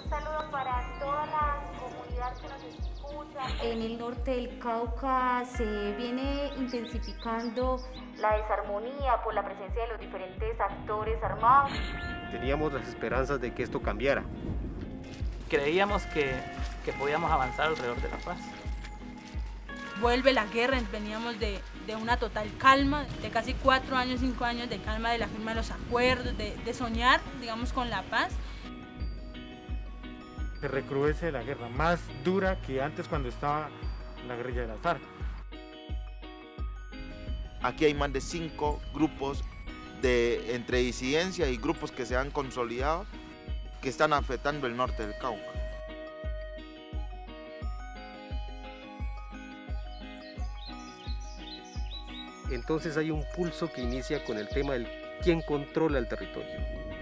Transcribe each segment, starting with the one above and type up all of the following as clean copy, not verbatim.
saludo para toda la comunidad que nos escucha. En el norte del Cauca se viene intensificando la desarmonía por la presencia de los diferentes actores armados. Teníamos las esperanzas de que esto cambiara. Creíamos que podíamos avanzar alrededor de la paz. Vuelve la guerra, veníamos de una total calma, de casi 4 años, 5 años de calma, de la firma de los acuerdos, de soñar, digamos, con la paz. Se recrudece la guerra, más dura que antes cuando estaba la guerrilla de las FARC. Aquí hay más de 5 grupos entre disidencia y grupos que se han consolidado que están afectando el norte del Cauca. Entonces hay un pulso que inicia con el tema del quién controla el territorio.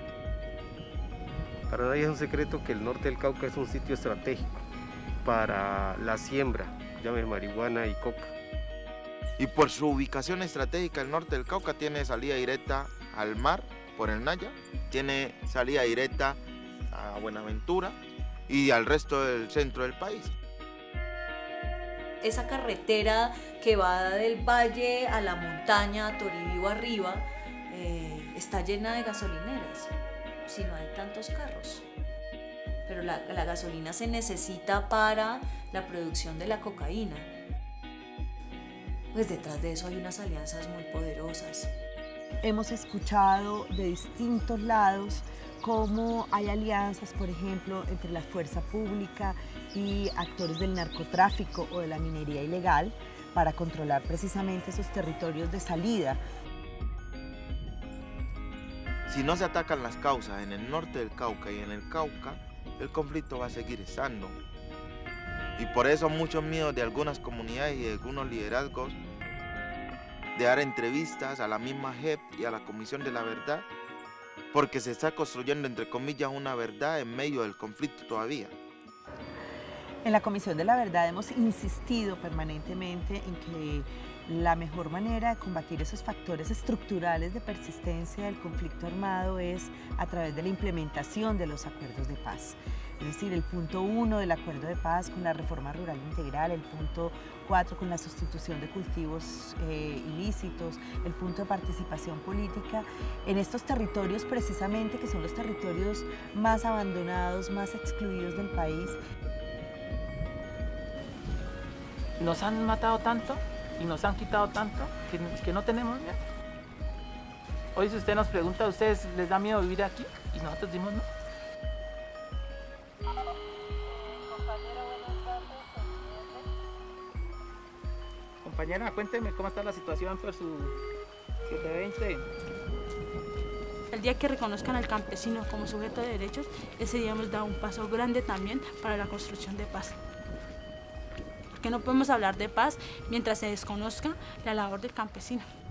Para nadie es un secreto que el norte del Cauca es un sitio estratégico para la siembra, llame marihuana y coca. Y por su ubicación estratégica, el norte del Cauca tiene salida directa al mar por el Naya, tiene salida directa a Buenaventura y al resto del centro del país. Esa carretera que va del valle a la montaña, a Toribio arriba, está llena de gasolineras, si no hay tantos carros. Pero la gasolina se necesita para la producción de la cocaína. Pues detrás de eso hay unas alianzas muy poderosas. Hemos escuchado de distintos lados cómo hay alianzas, por ejemplo, entre la fuerza pública y actores del narcotráfico o de la minería ilegal para controlar precisamente esos territorios de salida. Si no se atacan las causas en el norte del Cauca y en el Cauca, el conflicto va a seguir estando. Y por eso muchos miedos de algunas comunidades y de algunos liderazgos de dar entrevistas a la misma JEP y a la Comisión de la Verdad, porque se está construyendo, entre comillas, una verdad en medio del conflicto todavía. En la Comisión de la Verdad hemos insistido permanentemente en que la mejor manera de combatir esos factores estructurales de persistencia del conflicto armado es a través de la implementación de los acuerdos de paz. Es decir, el punto 1 del acuerdo de paz con la reforma rural integral, el punto 4 con la sustitución de cultivos ilícitos, el punto de participación política en estos territorios precisamente que son los territorios más abandonados, más excluidos del país. Nos han matado tanto y nos han quitado tanto que no tenemos miedo. Hoy si usted nos pregunta, ¿a ustedes les da miedo vivir aquí? Y nosotros decimos no. Compañera, cuénteme cómo está la situación por su 720. El día que reconozcan al campesino como sujeto de derechos, ese día hemos dado un paso grande también para la construcción de paz. Porque no podemos hablar de paz mientras se desconozca la labor del campesino.